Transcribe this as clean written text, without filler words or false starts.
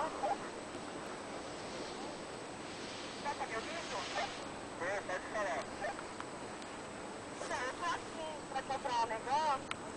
Tá me ouvindo? Pode falar. Então, eu tô aqui pra comprar um negócio.